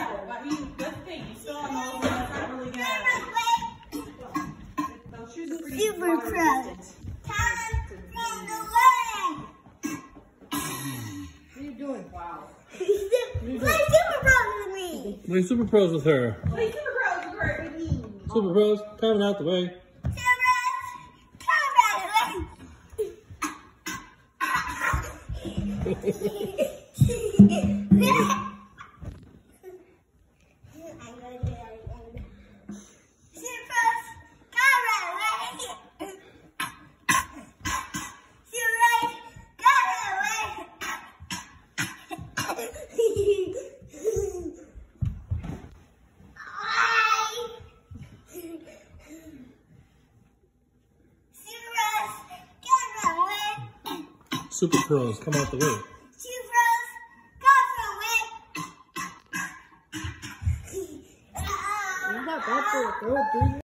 level, but that's the thing. You still on those. That's not really good. Those shoes are pretty Super proud. What are you doing? Wow. Play Super Pros with me. Play Super Pros with her. Play Super Pros with her with me. Super Pros, coming out the way. Super Pros, come out the way. Isn't that bad for a girl, dude?